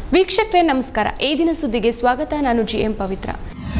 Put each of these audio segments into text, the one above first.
ವೀಕ್ಷಕರೇ ನಮಸ್ಕಾರ. ಈ ದಿನ ಸುದ್ದಿಗೆ ಸ್ವಾಗತ. ನಾನು ಜಿಎಂ ಪವಿತ್ರ.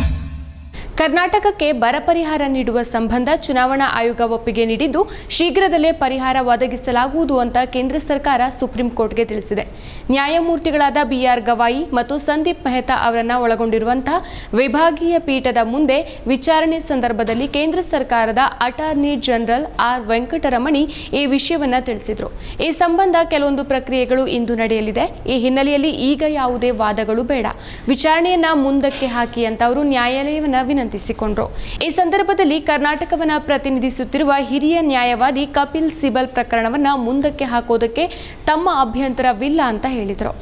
ಕರ್ನಾಟಕಕ್ಕೆ ಬರ ಪರಿಹಾರ ನೀಡುವ ಸಂಬಂಧ ಚುನಾವಣಾ ಆಯೋಗ ಒಪ್ಪಿಗೆ ನೀಡಿದ್ದು ಶೀಘ್ರದಲ್ಲೇ ಪರಿಹಾರ ಒದಗಿಸಲಾಗುವುದು ಅಂತ ಕೇಂದ್ರ ಸರ್ಕಾರ ಸುಪ್ರೀಂ ಕೋರ್ಟ್ಗೆ ತಿಳಿಸಿದೆ. ನ್ಯಾಯಮೂರ್ತಿಗಳಾದ ಬಿಆರ್ ಗವಾಯಿ ಮತ್ತು ಸಂದೀಪ್ ಮೆಹ್ತಾ ಅವರನ್ನು ಒಳಗೊಂಡಿರುವಂತಹ ವಿಭಾಗೀಯ ಪೀಠದ ಮುಂದೆ ವಿಚಾರಣೆ ಸಂದರ್ಭದಲ್ಲಿ ಕೇಂದ್ರ ಸರ್ಕಾರದ ಅಟಾರ್ನಿ ಜನರಲ್ ಆರ್ ವೆಂಕಟರಮಣಿ ಈ ವಿಷಯವನ್ನ ತಿಳಿಸಿದರು. ಈ ಸಂಬಂಧ ಕೆಲವೊಂದು ಪ್ರಕ್ರಿಯೆಗಳು ಇಂದು ನಡೆಯಲಿದೆ. ಈ ಹಿನ್ನೆಲೆಯಲ್ಲಿ ಈಗ ಯಾವುದೇ ವಾದಗಳು ಬೇಡ, ವಿಚಾರಣೆಯನ್ನ ಮುಂದಕ್ಕೆ ಹಾಕಿ ಅಂತ ಅವರು ನ್ಯಾಯಾಲಯವನ್ನ ವಿನಂತಿಸಿಕೊಂಡರು. ಈ ಸಂದರ್ಭದಲ್ಲಿ ಕರ್ನಾಟಕವನ್ನ ಪ್ರತಿನಿಧಿಸುತ್ತಿರುವ ಹಿರಿಯ ನ್ಯಾಯವಾದಿ ಕಪಿಲ್ ಸಿಬಲ್ ಪ್ರಕರಣವನ್ನ ಮುಂದಕ್ಕೆ ಹಾಕೋದಕ್ಕೆ ತಮ್ಮ ಅಭ್ಯಂತರವಿಲ್ಲ ಅಂತ ಹೇಳಿದರು.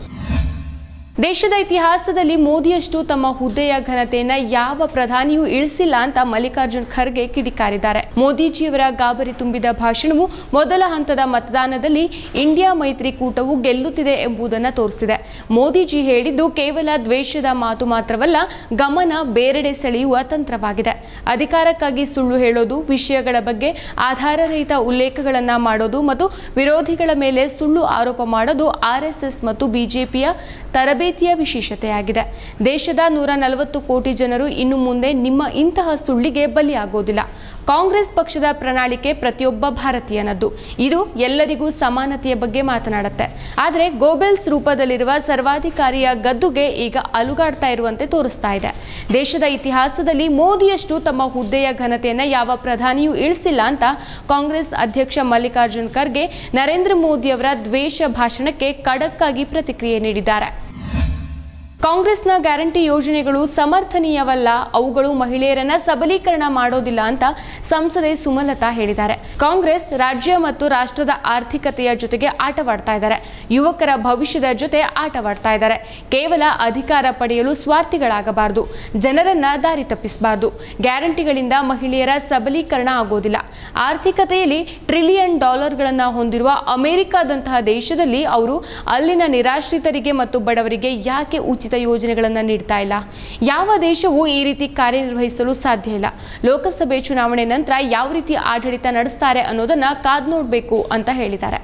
ದೇಶದ ಇತಿಹಾಸದಲ್ಲಿ ಮೋದಿಯಷ್ಟು ತಮ್ಮ ಹುದ್ದೆಯ ಘನತೆಯನ್ನ ಯಾವ ಪ್ರಧಾನಿಯೂ ಇಳಿಸಿಲ್ಲ ಅಂತ ಮಲ್ಲಿಕಾರ್ಜುನ್ ಖರ್ಗೆ ಕಿಡಿಕಾರಿದ್ದಾರೆ. ಮೋದಿಜಿಯವರ ಗಾಬರಿ ತುಂಬಿದ ಭಾಷಣವು ಮೊದಲ ಹಂತದ ಮತದಾನದಲ್ಲಿ ಇಂಡಿಯಾ ಮೈತ್ರಿಕೂಟವು ಗೆಲ್ಲುತ್ತಿದೆ ಎಂಬುದನ್ನು ತೋರಿಸಿದೆ. ಮೋದಿಜಿ ಹೇಳಿದ್ದು ಕೇವಲ ದ್ವೇಷದ ಮಾತು ಮಾತ್ರವಲ್ಲ, ಗಮನ ಬೇರೆಡೆ ಸೆಳೆಯುವ ತಂತ್ರವಾಗಿದೆ. ಅಧಿಕಾರಕ್ಕಾಗಿ ಸುಳ್ಳು ಹೇಳೋದು, ವಿಷಯಗಳ ಬಗ್ಗೆ ಆಧಾರರಹಿತ ಉಲ್ಲೇಖಗಳನ್ನ ಮಾಡೋದು ಮತ್ತು ವಿರೋಧಿಗಳ ಮೇಲೆ ಸುಳ್ಳು ಆರೋಪ ಮಾಡೋದು ಆರ್ಎಸ್ಎಸ್ ಮತ್ತು ಬಿಜೆಪಿಯ ತರಬೇತಿಯ ವಿಶೇಷತೆಯಾಗಿದೆ. ದೇಶದ 140 ಕೋಟಿ ಜನರು ಇನ್ನು ಮುಂದೆ ನಿಮ್ಮ ಇಂತಹ ಸುಳ್ಳಿಗೆ ಬಲಿಯಾಗೋದಿಲ್ಲ. ಕಾಂಗ್ರೆಸ್ ಪಕ್ಷದ ಪ್ರಣಾಳಿಕೆ ಪ್ರತಿಯೊಬ್ಬ ಭಾರತೀಯನದ್ದು. ಇದು ಎಲ್ಲರಿಗೂ ಸಮಾನತೆಯ ಬಗ್ಗೆ ಮಾತನಾಡುತ್ತೆ. ಆದರೆ ಗೋಬೆಲ್ಸ್ ರೂಪದಲ್ಲಿರುವ ಸರ್ವಾಧಿಕಾರಿಯ ಗದ್ದುಗೆ ಈಗ ಅಲುಗಾಡ್ತಾ ಇರುವಂತೆ ತೋರಿಸ್ತಾ ಇದೆ. ದೇಶದ ಇತಿಹಾಸದಲ್ಲಿ ಮೋದಿಯಷ್ಟು ತಮ್ಮ ಹುದ್ದೆಯ ಘನತೆಯನ್ನು ಯಾವ ಪ್ರಧಾನಿಯೂ ಇಳಿಸಿಲ್ಲ ಅಂತ ಕಾಂಗ್ರೆಸ್ ಅಧ್ಯಕ್ಷ ಮಲ್ಲಿಕಾರ್ಜುನ್ ಖರ್ಗೆ ನರೇಂದ್ರ ಮೋದಿ ಅವರ ದ್ವೇಷ ಭಾಷಣಕ್ಕೆ ಖಡಕ್ ಆಗಿ ಪ್ರತಿಕ್ರಿಯೆ ನೀಡಿದ್ದಾರೆ. ಕಾಂಗ್ರೆಸ್ನ ಗ್ಯಾರಂಟಿ ಯೋಜನೆಗಳು ಸಮರ್ಥನೀಯವಲ್ಲ, ಅವುಗಳು ಮಹಿಳೆಯರನ್ನ ಸಬಲೀಕರಣ ಮಾಡೋದಿಲ್ಲ ಅಂತ ಸಂಸದೆ ಸುಮಲತಾ ಹೇಳಿದ್ದಾರೆ. ಕಾಂಗ್ರೆಸ್ ರಾಜ್ಯ ಮತ್ತು ರಾಷ್ಟ್ರದ ಆರ್ಥಿಕತೆಯ ಜೊತೆಗೆ ಆಟವಾಡ್ತಾ ಇದ್ದಾರೆ. ಯುವಕರ ಭವಿಷ್ಯದ ಜೊತೆ ಆಟವಾಡ್ತಾ ಇದ್ದಾರೆ. ಕೇವಲ ಅಧಿಕಾರ ಪಡೆಯಲು ಸ್ವಾರ್ಥಿಗಳಾಗಬಾರದು, ಜನರನ್ನ ದಾರಿ ತಪ್ಪಿಸಬಾರದು. ಗ್ಯಾರಂಟಿಗಳಿಂದ ಮಹಿಳೆಯರ ಸಬಲೀಕರಣ ಆಗೋದಿಲ್ಲ. ಆರ್ಥಿಕತೆಯಲ್ಲಿ $1 ಟ್ರಿಲಿಯನ್ ಹೊಂದಿರುವ ಅಮೆರಿಕಾದಂತಹ ದೇಶದಲ್ಲಿ ಅವರು ಅಲ್ಲಿನ ನಿರಾಶ್ರಿತರಿಗೆ ಮತ್ತು ಬಡವರಿಗೆ ಯಾಕೆ ಉಚಿತ ಯೋಜನೆಗಳನ್ನು ನೀಡ್ತಾ ಇಲ್ಲ? ಯಾವ ದೇಶವೂ ಈ ರೀತಿ ಕಾರ್ಯನಿರ್ವಹಿಸಲು ಸಾಧ್ಯ ಇಲ್ಲ. ಲೋಕಸಭೆ ಚುನಾವಣೆ ನಂತರ ಯಾವ ರೀತಿ ಆಡಳಿತ ನಡೆಸ್ತಾರೆ ಅನ್ನೋದನ್ನ ಕಾದ್ ನೋಡಬೇಕು ಅಂತ ಹೇಳಿದ್ದಾರೆ.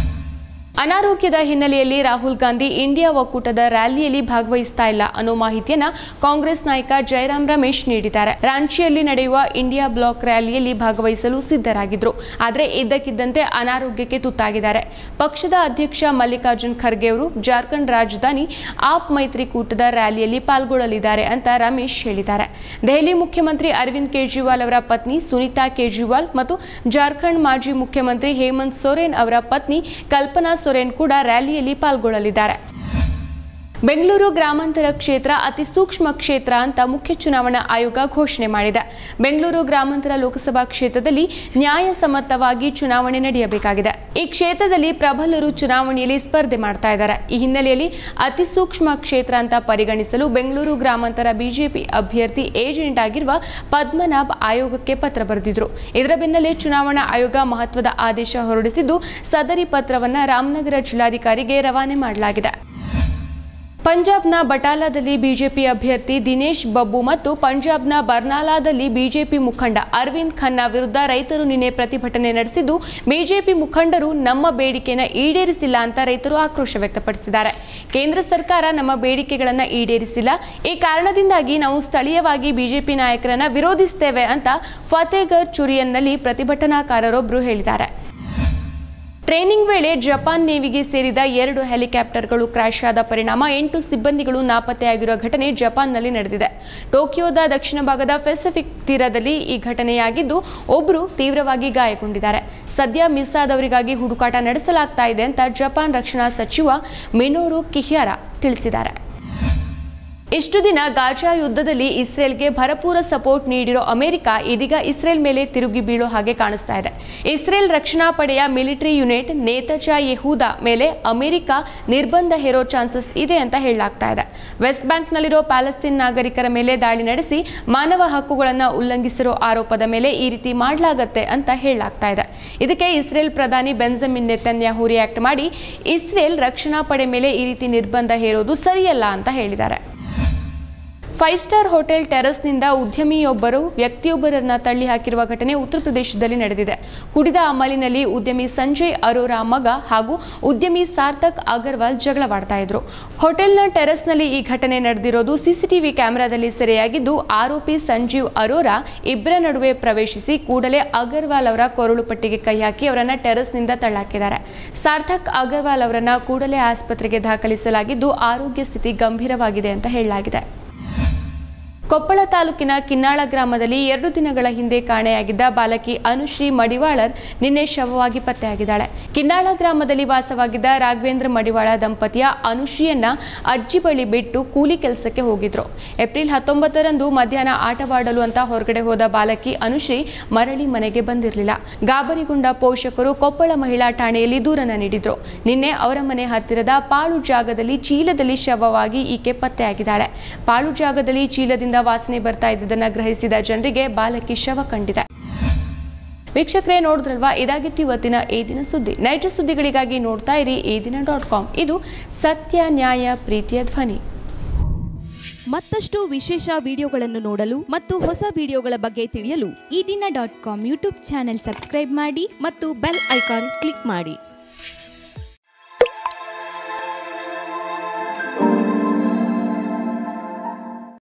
ಅನಾರೋಗ್ಯದ ಹಿನ್ನೆಲೆಯಲ್ಲಿ ರಾಹುಲ್ ಗಾಂಧಿ ಇಂಡಿಯಾ ಒಕ್ಕೂಟದ ರ್ಯಾಲಿಯಲ್ಲಿ ಭಾಗವಹಿಸ್ತಾ ಇಲ್ಲ ಅನ್ನೋ ಮಾಹಿತಿಯನ್ನ ಕಾಂಗ್ರೆಸ್ ನಾಯಕ ಜಯರಾಮ್ ರಮೇಶ್ ನೀಡಿದ್ದಾರೆ. ರಾಂಚಿಯಲ್ಲಿ ನಡೆಯುವ ಇಂಡಿಯಾ ಬ್ಲಾಕ್ ರ್ಯಾಲಿಯಲ್ಲಿ ಭಾಗವಹಿಸಲು ಸಿದ್ಧರಾಗಿದ್ರು. ಆದರೆ ಇದ್ದಕ್ಕಿದ್ದಂತೆ ಅನಾರೋಗ್ಯಕ್ಕೆ ತುತ್ತಾಗಿದ್ದಾರೆ. ಪಕ್ಷದ ಅಧ್ಯಕ್ಷ ಮಲ್ಲಿಕಾರ್ಜುನ್ ಖರ್ಗೆ ಅವರು ಜಾರ್ಖಂಡ್ ರಾಜಧಾನಿ ಆಪ್ ಮೈತ್ರಿಕೂಟದ ರ್ಯಾಲಿಯಲ್ಲಿ ಪಾಲ್ಗೊಳ್ಳಲಿದ್ದಾರೆ ಅಂತ ರಮೇಶ್ ಹೇಳಿದ್ದಾರೆ. ದೆಹಲಿ ಮುಖ್ಯಮಂತ್ರಿ ಅರವಿಂದ್ ಕೇಜ್ರಿವಾಲ್ ಅವರ ಪತ್ನಿ ಸುನೀತಾ ಕೇಜ್ರಿವಾಲ್ ಮತ್ತು ಜಾರ್ಖಂಡ್ ಮಾಜಿ ಮುಖ್ಯಮಂತ್ರಿ ಹೇಮಂತ್ ಸೊರೇನ್ ಅವರ ಪತ್ನಿ ಕಲ್ಪನಾ ಸೊರೇನ್ ಕೂಡ ರ್ಯಾಲಿಯಲ್ಲಿ ಪಾಲ್ಗೊಳ್ಳಲಿದ್ದಾರೆ. ಬೆಂಗಳೂರು ಗ್ರಾಮಾಂತರ ಕ್ಷೇತ್ರ ಅತಿ ಸೂಕ್ಷ್ಮ ಕ್ಷೇತ್ರ ಅಂತ ಮುಖ್ಯ ಚುನಾವಣಾ ಆಯೋಗ ಘೋಷಣೆ ಮಾಡಿದೆ. ಬೆಂಗಳೂರು ಗ್ರಾಮಾಂತರ ಲೋಕಸಭಾ ಕ್ಷೇತ್ರದಲ್ಲಿ ನ್ಯಾಯಸಮ್ಮತವಾಗಿ ಚುನಾವಣೆ ನಡೆಯಬೇಕಾಗಿದೆ. ಈ ಕ್ಷೇತ್ರದಲ್ಲಿ ಪ್ರಬಲರು ಚುನಾವಣೆಯಲ್ಲಿ ಸ್ಪರ್ಧೆ ಮಾಡ್ತಾ ಇದ್ದಾರೆ. ಈ ಹಿನ್ನೆಲೆಯಲ್ಲಿ ಅತಿ ಸೂಕ್ಷ್ಮ ಕ್ಷೇತ್ರ ಅಂತ ಪರಿಗಣಿಸಲು ಬೆಂಗಳೂರು ಗ್ರಾಮಾಂತರ ಬಿಜೆಪಿ ಅಭ್ಯರ್ಥಿ ಏಜೆಂಟ್ ಆಗಿರುವ ಪದ್ಮನಾಭ್ ಆಯೋಗಕ್ಕೆ ಪತ್ರ ಬರೆದಿದ್ರು. ಇದರ ಬೆನ್ನಲ್ಲೇ ಚುನಾವಣಾ ಆಯೋಗ ಮಹತ್ವದ ಆದೇಶ ಹೊರಡಿಸಿದ್ದು ಸದರಿ ಪತ್ರವನ್ನು ರಾಮನಗರ ಜಿಲ್ಲಾಧಿಕಾರಿಗೆ ರವಾನೆ ಮಾಡಲಾಗಿದೆ. ಪಂಜಾಬ್ನ ಬಟಾಲಾದಲ್ಲಿ ಬಿಜೆಪಿ ಅಭ್ಯರ್ಥಿ ದಿನೇಶ್ ಬಬ್ಬು ಮತ್ತು ಪಂಜಾಬ್ನ ಬರ್ನಾಲಾದಲ್ಲಿ ಬಿಜೆಪಿ ಮುಖಂಡ ಅರವಿಂದ್ ಖನ್ನಾ ವಿರುದ್ಧ ರೈತರು ನಿನ್ನೆ ಪ್ರತಿಭಟನೆ ನಡೆಸಿದ್ದು, ಬಿಜೆಪಿ ಮುಖಂಡರು ನಮ್ಮ ಬೇಡಿಕೆಯನ್ನು ಈಡೇರಿಸಿಲ್ಲ ಅಂತ ರೈತರು ಆಕ್ರೋಶ ವ್ಯಕ್ತಪಡಿಸಿದ್ದಾರೆ. ಕೇಂದ್ರ ಸರ್ಕಾರ ನಮ್ಮ ಬೇಡಿಕೆಗಳನ್ನು ಈಡೇರಿಸಿಲ್ಲ, ಈ ಕಾರಣದಿಂದಾಗಿ ನಾವು ಸ್ಥಳೀಯವಾಗಿ ಬಿಜೆಪಿ ನಾಯಕರನ್ನ ವಿರೋಧಿಸುತ್ತೇವೆ ಅಂತ ಫತೇಗರ್ ಚುರಿಯನ್ನಲ್ಲಿ ಪ್ರತಿಭಟನಾಕಾರರೊಬ್ಬರು ಹೇಳಿದ್ದಾರೆ. ಟ್ರೇನಿಂಗ್ ವೇಳೆ ಜಪಾನ್ ನೇವಿಗೆ ಸೇರಿದ 2 ಹೆಲಿಕಾಪ್ಟರ್ಗಳು ಕ್ರ್ಯಾಶ್ ಆದ ಪರಿಣಾಮ 8 ಸಿಬ್ಬಂದಿಗಳು ನಾಪತ್ತೆಯಾಗಿರುವ ಘಟನೆ ಜಪಾನ್ನಲ್ಲಿ ನಡೆದಿದೆ. ಟೋಕಿಯೋದ ದಕ್ಷಿಣ ಭಾಗದ ಪೆಸಿಫಿಕ್ ತೀರದಲ್ಲಿ ಈ ಘಟನೆಯಾಗಿದ್ದು, ಒಬ್ಬರು ತೀವ್ರವಾಗಿ ಗಾಯಗೊಂಡಿದ್ದಾರೆ. ಸದ್ಯ ಮಿಸ್ ಆದವರಿಗಾಗಿ ಹುಡುಕಾಟ ನಡೆಸಲಾಗ್ತಾ ಇದೆ ಅಂತ ಜಪಾನ್ ರಕ್ಷಣಾ ಸಚಿವ ಮಿನೋರು ಕಿಹಿಯಾರಾ ತಿಳಿಸಿದ್ದಾರೆ. ಇಷ್ಟು ದಿನ ಗಾಜಾ ಯುದ್ಧದಲ್ಲಿ ಇಸ್ರೇಲ್ಗೆ ಭರಪೂರ ಸಪೋರ್ಟ್ ನೀಡಿರೋ ಅಮೆರಿಕ ಇದೀಗ ಇಸ್ರೇಲ್ ಮೇಲೆ ತಿರುಗಿ ಬೀಳೋ ಹಾಗೆ ಕಾಣಿಸ್ತಾ ಇದೆ. ಇಸ್ರೇಲ್ ರಕ್ಷಣಾ ಪಡೆಯ ಮಿಲಿಟರಿ ಯೂನಿಟ್ ನೇತಜಾ ಯೆಹೂದ ಮೇಲೆ ಅಮೆರಿಕ ನಿರ್ಬಂಧ ಹೇರೋ ಚಾನ್ಸಸ್ ಇದೆ ಅಂತ ಹೇಳಲಾಗ್ತಾ ಇದೆ. ವೆಸ್ಟ್ ಬ್ಯಾಂಕ್ನಲ್ಲಿರೋ ಪ್ಯಾಲೆಸ್ತೀನ್ ನಾಗರಿಕರ ಮೇಲೆ ದಾಳಿ ನಡೆಸಿ ಮಾನವ ಹಕ್ಕುಗಳನ್ನು ಉಲ್ಲಂಘಿಸಿರೋ ಆರೋಪದ ಮೇಲೆ ಈ ರೀತಿ ಮಾಡಲಾಗತ್ತೆ ಅಂತ ಹೇಳಲಾಗ್ತಾ ಇದೆ. ಇದಕ್ಕೆ ಇಸ್ರೇಲ್ ಪ್ರಧಾನಿ ಬೆಂಜಮಿನ್ ನೆತನ್ಯಾಹು ರಿಯಾಕ್ಟ್ ಮಾಡಿ ಇಸ್ರೇಲ್ ರಕ್ಷಣಾ ಪಡೆ ಮೇಲೆ ಈ ರೀತಿ ನಿರ್ಬಂಧ ಹೇರೋದು ಸರಿಯಲ್ಲ ಅಂತ ಹೇಳಿದ್ದಾರೆ. 5 ಸ್ಟಾರ್ ಹೋಟೆಲ್ ಟೆರಸ್ನಿಂದ ಉದ್ಯಮಿಯೊಬ್ಬರು ವ್ಯಕ್ತಿಯೊಬ್ಬರನ್ನ ತಳ್ಳಿ ಹಾಕಿರುವ ಘಟನೆ ಉತ್ತರ ಪ್ರದೇಶದಲ್ಲಿ ನಡೆದಿದೆ. ಕುಡಿದ ಅಮಲಿನಲ್ಲಿ ಉದ್ಯಮಿ ಸಂಜಯ್ ಅರೋರಾ ಮಗ ಹಾಗೂ ಉದ್ಯಮಿ ಸಾರ್ಥಕ್ ಅಗರ್ವಾಲ್ ಜಗಳವಾಡ್ತಾ ಇದ್ರು. ಹೋಟೆಲ್ನ ಟೆರಸ್ನಲ್ಲಿ ಈ ಘಟನೆ ನಡೆದಿರೋದು ಸಿಸಿಟಿವಿ ಕ್ಯಾಮೆರಾದಲ್ಲಿ ಸೆರೆಯಾಗಿದ್ದು, ಆರೋಪಿ ಸಂಜೀವ್ ಅರೋರಾ ಇಬ್ಬರ ನಡುವೆ ಪ್ರವೇಶಿಸಿ ಕೂಡಲೇ ಅಗರ್ವಾಲ್ ಅವರ ಕೊರಳು ಪಟ್ಟಿಗೆ ಕೈ ಹಾಕಿ ಅವರನ್ನ ಟೆರಸ್ನಿಂದ ತಳ್ಳಹಾಕಿದ್ದಾರೆ. ಸಾರ್ಥಕ್ ಅಗರ್ವಾಲ್ ಅವರನ್ನ ಕೂಡಲೇ ಆಸ್ಪತ್ರೆಗೆ ದಾಖಲಿಸಲಾಗಿದ್ದು, ಆರೋಗ್ಯ ಸ್ಥಿತಿ ಗಂಭೀರವಾಗಿದೆ ಅಂತ ಹೇಳಲಾಗಿದೆ. ಕೊಪ್ಪಳ ತಾಲೂಕಿನ ಕಿನ್ನಾಳ ಗ್ರಾಮದಲ್ಲಿ 2 ದಿನಗಳ ಹಿಂದೆ ಕಾಣೆಯಾಗಿದ್ದ ಬಾಲಕಿ ಅನುಶ್ರೀ ಮಡಿವಾಳರ್ ನಿನ್ನೆ ಶವವಾಗಿ ಪತ್ತೆಯಾಗಿದ್ದಾಳೆ. ಕಿನ್ನಾಳ ಗ್ರಾಮದಲ್ಲಿ ವಾಸವಾಗಿದ್ದ ರಾಘವೇಂದ್ರ ಮಡಿವಾಳ ದಂಪತಿಯ ಅನುಶ್ರೀಯನ್ನ ಅಜ್ಜಿ ಬಳಿ ಬಿಟ್ಟು ಕೂಲಿ ಕೆಲಸಕ್ಕೆ ಹೋಗಿದ್ರು. ಏಪ್ರಿಲ್ 19ರಂದು ಮಧ್ಯಾಹ್ನ ಆಟವಾಡಲು ಅಂತ ಹೊರಗಡೆ ಹೋದ ಬಾಲಕಿ ಅನುಶ್ರೀ ಮರಳಿ ಮನೆಗೆ ಬಂದಿರಲಿಲ್ಲ. ಗಾಬರಿಗೊಂಡ ಪೋಷಕರು ಕೊಪ್ಪಳ ಮಹಿಳಾ ಠಾಣೆಯಲ್ಲಿ ದೂರನ್ನ ನೀಡಿದ್ರು. ನಿನ್ನೆ ಅವರ ಮನೆ ಹತ್ತಿರದ ಪಾಳು ಜಾಗದಲ್ಲಿ ಚೀಲದಲ್ಲಿ ಶವವಾಗಿ ಈಕೆ ಪತ್ತೆಯಾಗಿದ್ದಾಳೆ. ಪಾಳು ಜಾಗದಲ್ಲಿ ಚೀಲದಿಂದ ವಾಸನೆ ಬರ್ತಾ ಇದ್ದುದನ್ನು ಗ್ರಹಿಸಿದ ಜನರಿಗೆ ಬಾಲಕಿ ಶವ ಕಂಡಿದೆ. ವೀಕ್ಷಕರೇ, ನೋಡಿದ್ರಲ್ವಾ, ಇದಾಗಿತ್ತು ಇವತ್ತಿನ ಈ ದಿನ ಸುದ್ದಿ. ನೈಜ ಸುದ್ದಿಗಳಿಗಾಗಿ ನೋಡ್ತಾ ಇರಿ edina.com. ಇದು ಸತ್ಯ, ನ್ಯಾಯ, ಪ್ರೀತಿಯ ಧ್ವನಿ. ಮತ್ತಷ್ಟು ವಿಶೇಷ ವಿಡಿಯೋಗಳನ್ನು ನೋಡಲು ಮತ್ತು ಹೊಸ ವಿಡಿಯೋಗಳ ಬಗ್ಗೆ ತಿಳಿಯಲು edina.com ಯೂಟ್ಯೂಬ್ ಚಾನೆಲ್ ಸಬ್ಸ್ಕ್ರೈಬ್ ಮಾಡಿ ಮತ್ತು ಬೆಲ್ ಐಕಾನ್ ಕ್ಲಿಕ್ ಮಾಡಿ.